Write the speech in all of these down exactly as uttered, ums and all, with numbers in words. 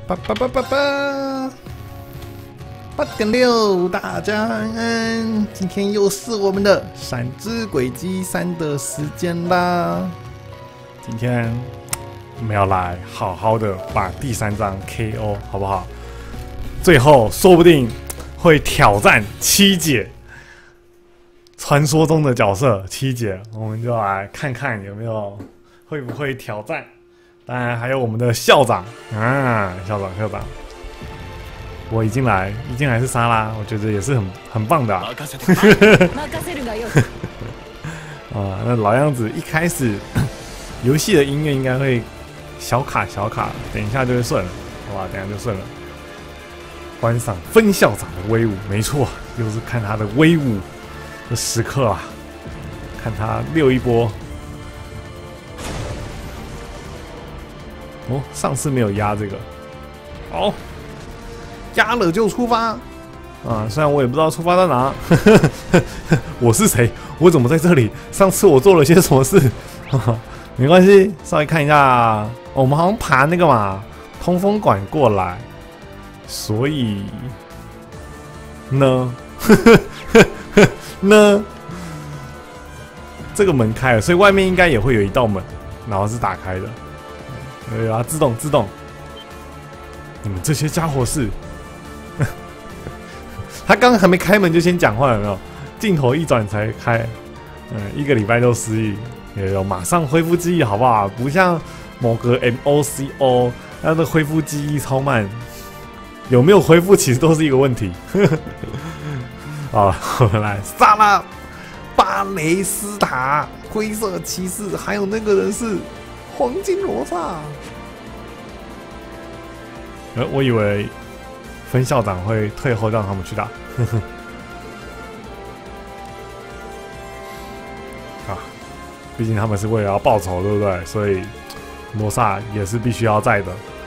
八八八八八八点六，大家安安。今天又是我们的闪之轨迹三的时间啦。今天我们要来好好的把第三章 K O， 好不好？最后说不定会挑战七姐，传说中的角色七姐，我们就来看看有没有会不会挑战。当然还有我们的校长啊，校长校长，我已经来，已经来是莎拉，我觉得也是很很棒的啊。啊，那老样子，一开始游戏的音乐应该会小卡小卡，等一下就会顺了，好吧？等一下就顺了。观赏分校长的威武，没错，又是看他的威武的时刻啊！看他溜一波。哦，上次没有压这个，好，压了就出发啊！虽然我也不知道出发到哪，我是谁？我怎么在这里？上次我做了些什么事？没关系，稍微看一下、哦，我们好像爬那个嘛，通风管过来，所以呢，呢，这个门开了，所以外面应该也会有一道门，然后是打开的。对啊，自动自动！你们这些家伙是……他刚刚还没开门就先讲话，有没有？镜头一转才开，嗯，一个礼拜就失忆，也有马上恢复记忆，好不好？不像某个 M O C O， 它的恢复记忆超慢，有没有恢复其实都是一个问题。好，我们来杀了巴雷斯塔、灰色骑士，还有那个人是。黄金罗刹，呃，我以为分校长会退后让他们去打，呵呵啊，毕竟他们是为了要报仇，对不对？所以罗刹也是必须要在的。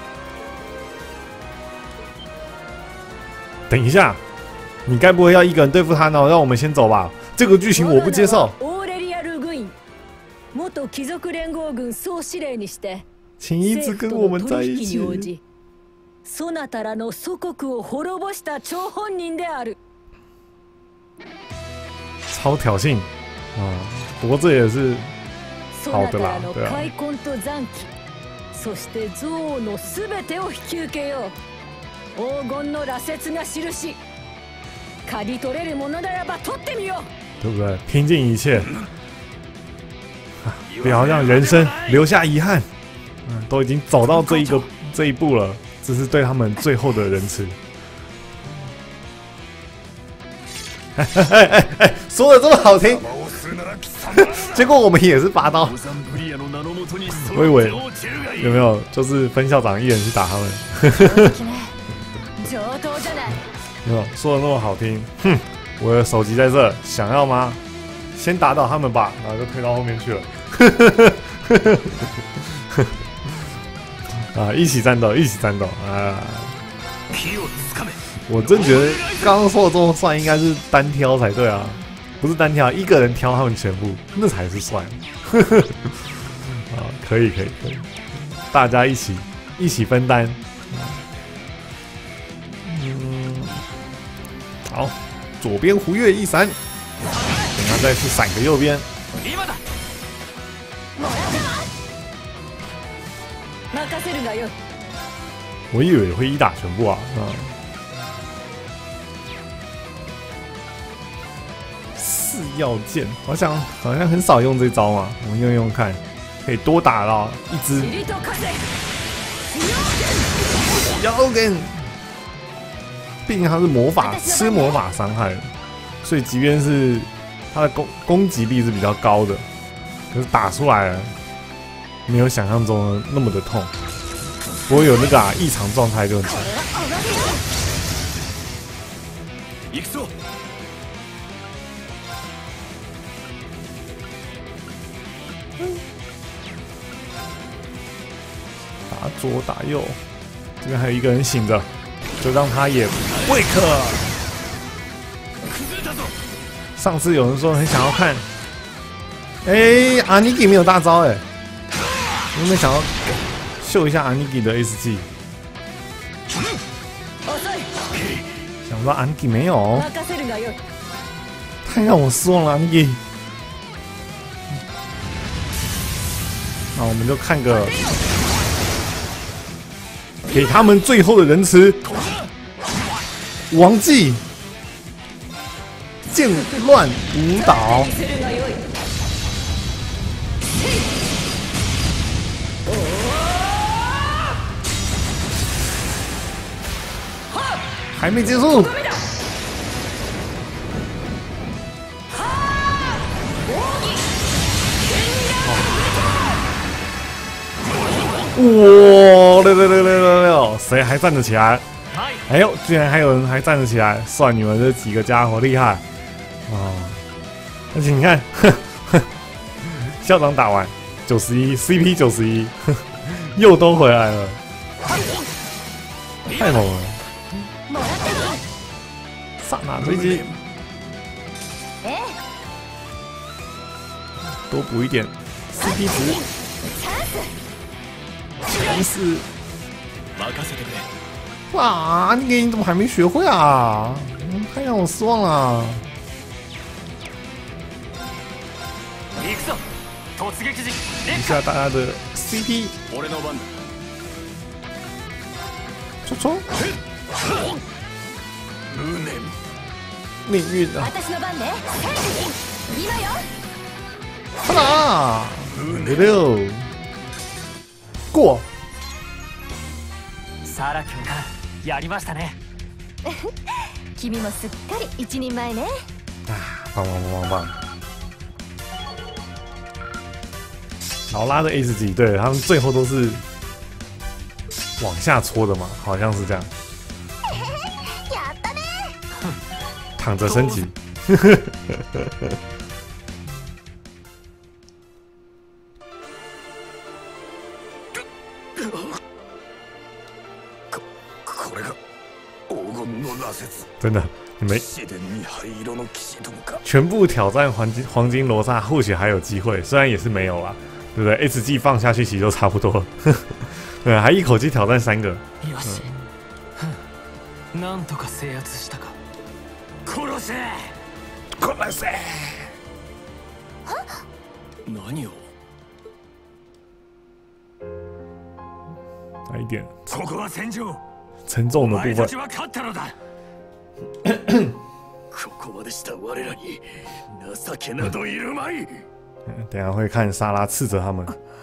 等一下，你该不会要一个人对付他呢？让我们先走吧，这个剧情我不接受。 元貴族連合軍総司令にして請一直跟我們在一起。 そなたらの祖国を滅ぼした張本人である。 超挑衅，啊！不過這也是好的啦，對啊。 開墾と残機，そして憎悪のすべてを引き受けよう。黄金の羅刹が印，刈り取れるものならば取ってみよう。 對不對？拼盡一切。不要让人生留下遗憾。嗯，都已經走到這一個這一步了，這是對他們最後的仁慈。哎哎哎哎，說的這麼好聽，結果我們也是拔刀。我以為有沒有就是分校長一人去打他們？沒有說的那麼好聽。哼，我的手機在這，想要嗎？先打倒他們吧，然後就推到後面去了。啊！一起戰鬥，一起戰鬥啊！我真覺得剛剛說的這麼帥，應該是單挑才對啊，不是單挑，一個人挑他們全部，那才是帥。啊，可以可以可以，大家一起一起分擔。嗯，好，左邊胡月一閃，等下再去閃個右邊。我以為會一打全部啊！嗯，四曜劍，好像好像很少用這招嘛，我們用用看，可以多打到一隻。妖根，畢竟它是魔法，吃魔法傷害的，所以即便是它的攻攻擊力是比較高的，可是打出來了。沒有想象中的那麼的痛，不過有那個啊異常狀態就很強。打左打右，這邊還有一個人醒着，就讓他也 wake。上次有人說很想要看，哎，阿尼基沒有大招哎。有沒有想要秀一下阿尼基的 S G？ 想不到安吉没有， 任せるがよい。 太让我失望了，安吉。那我们就看个，给他们最后的仁慈。王继，剑乱舞蹈。 任せるがよい。 还没结束。哇！六六六六六六，谁还站得起来？哎呦，居然还有人还站得起来，算你们这几个家伙厉害哦！而且你看，呵呵校长打完九十一 ，C P 九十一，又都回来了，太猛了！刹那追击，多补一点 C P 值。全是，哇！你你怎么还没学会啊？嗯、太让我失望了。一下大家的 C P， 抽抽，命运啊！好啦，六六。过。 サラ君か、やりましたね。 君もすっかり一人前ね。 啊，棒棒棒棒棒！劳拉的 S 级，对他们最后都是往下戳的嘛，好像是这样。躺着升级。真的，你们全部挑战黄金黄金罗刹，或许还有机会，虽然也是没有啦，对不对 ？S 级放下去其实就差不多了，对，还一口气挑战三个。 なんとか制圧したか。殺せ！ 殺せ！ 何を？ 来一点。 ここは戦場。 沉重的部分。 ここまでした我らに情けなどいるまい。 等一下会看莎拉斥责他们。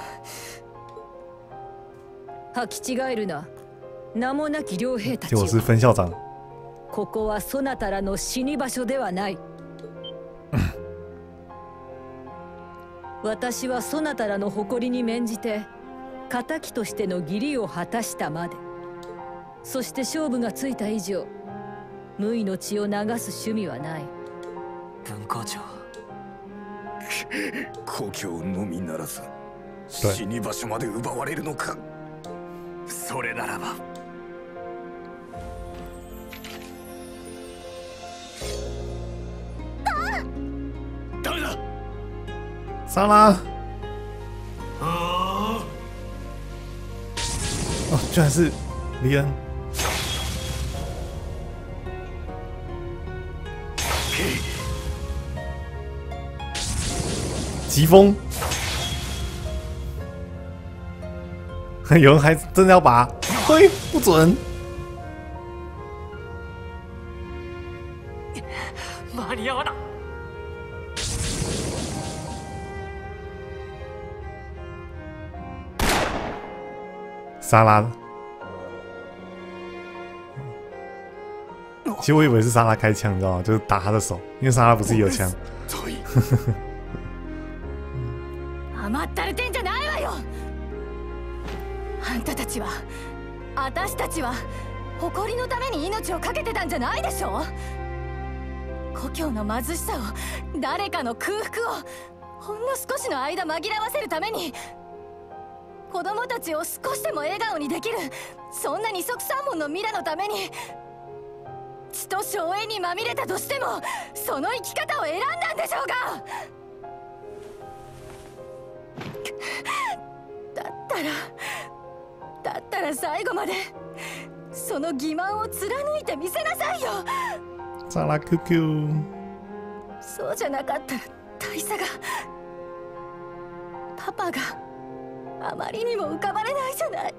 履き違えるな。名もなき両兵たちよ。 結果是分校長。 ここはそなたらの死に場所ではない。私はそなたらの誇りに免じて仇としての義理を果たしたまで。そして勝負がついた以上、無為の血を流す趣味はない。 分校長、 故郷のみならず死に場所まで奪われるのか。 それならば誰だ？ 莎拉。 哦， 哦，居然是黎恩。疾风，有人还真的要拔，嘿，不准！ 間に合わな。 莎拉，其实我以为是莎拉开枪，你知道吗？就是打他的手，因为莎拉不是有枪。 甘ったれてんじゃないわよ。あんたたちは、私たちは誇りのために命を懸けてたんじゃないでしょ。故郷の貧しさを、誰かの空腹をほんの少しの間紛らわせるために、子供たちを少しでも笑顔にできる、そんな二足三門のミラのために血と荘園にまみれたとしても、その生き方を選んだんでしょうか。だったらだったら最後までその欺瞞を貫いてみせなさいよ。 萨拉 Q Q， そうじゃなかったら大佐が、パパがあまりにも浮かばれないじゃない。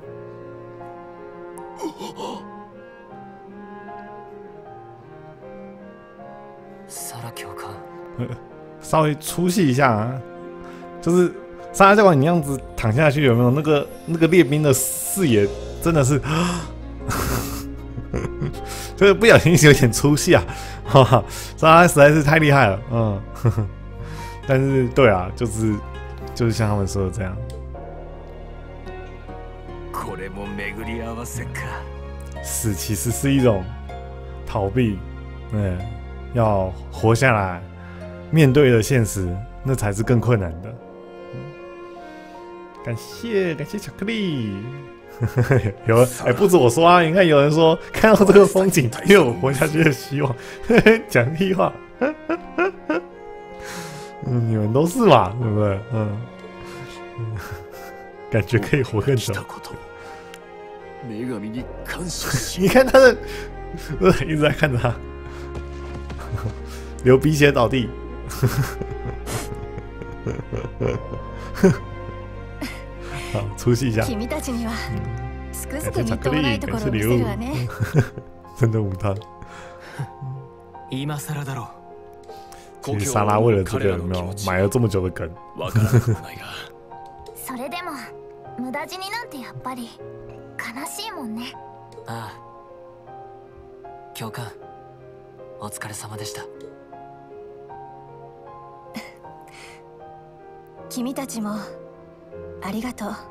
萨拉教官， 稍微出戏一下啊，就是萨拉教官，你那样子躺下去有没有那个那个列兵的视野真的是，就是不小心有点出戏啊，哈哈，萨拉实在是太厉害了，嗯，呵呵，但是对啊，就是就是像他们说的这样。 これも巡り合わせか。 死其实是一种逃避，嗯，要活下来，面对的现实，那才是更困难的。嗯、感谢感谢巧克力，有人哎、欸、不止我说啊，你看有人说看到这个风景，也有活下去的希望，讲屁话，嗯，你们都是嘛，对不对？嗯，嗯感觉可以活更久。你看他的，一直在看着他，流鼻血倒地。好，出戏一下。 君たちにはつくづく感謝巧克力，感谢礼物。真的无汤。 今更だろう。 其实莎拉为了这个有没有买了这么久的梗？ それでも無駄死になんてやっぱり悲しいもんね。 ああ。教官、お疲れ様でした。 君たちもありがとう。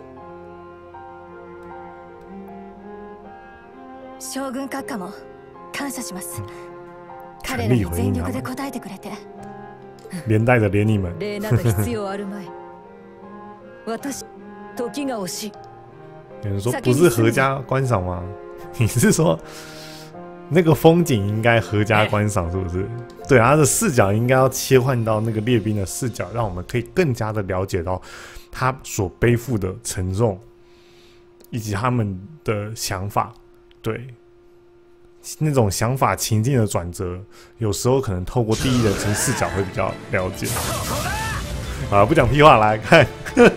将軍閣下も感謝します。彼らに全力で応えてくれて。 連带着连你们。 礼など必要あるまい。私、時が惜しい。 有人说不是合家观赏吗？你是说那个风景应该合家观赏是不是？对，他的视角应该要切换到那个列兵的视角，让我们可以更加的了解到他所背负的沉重，以及他们的想法。对，那种想法情境的转折，有时候可能透过第一人称视角会比较了解。啊，不讲屁话，来看。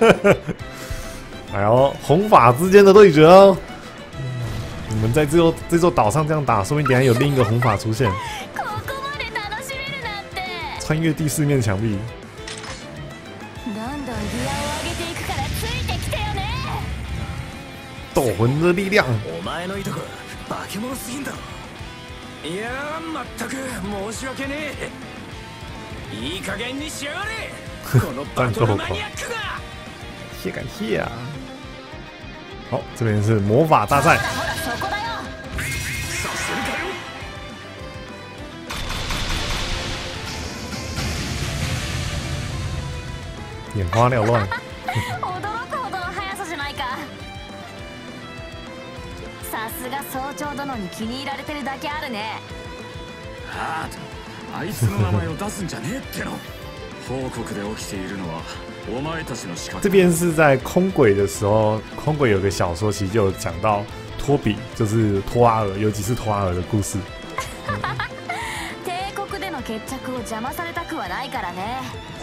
哎呦，红发之间的对决哦！你们在这座这座岛上这样打，说不定等一下有另一个红发出现，穿越第四面墙壁。斗魂的力量。 お前のいとこ化け物すぎんだろ。いやー、まったく申し訳ねえ。いい加減にしやがれ。このバトルマニアックが。 感谢感谢啊！好，这边是魔法大赛。眼花缭乱。 驚くほどの速さじゃないか。さすが総長殿に気に入られてるだけあるね。 ああ、あいつの名前を出すんじゃねえっての。報告で起きているのは。 这边是在空轨的时候，空轨有个小说，其实就有讲到托比，就是托阿尔，尤其是托阿尔的故事。 帝国での決着を邪魔されたくはないからね。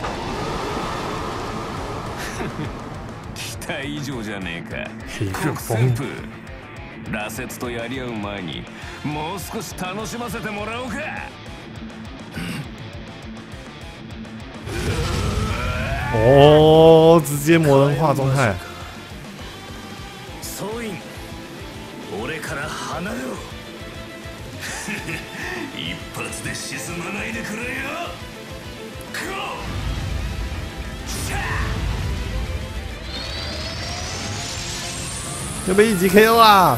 期待以上じゃねえか。 黑旋風。 羅刹とやり合う前に、もう少し楽しませてもらおうか。 哦，直接魔人化状态。 総員、俺から離れろ。一発で沈まないでくれよ。 要被一击 K O 啦！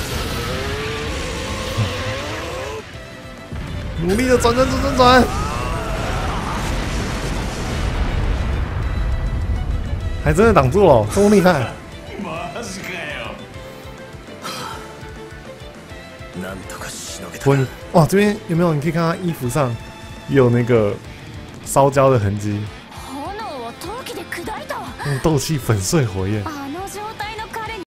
努力的转转转转转。还真的挡住了，这么厉害！昏哇，这边有没有？你可以看他衣服上也有那个烧焦的痕迹，用斗气粉碎火焰。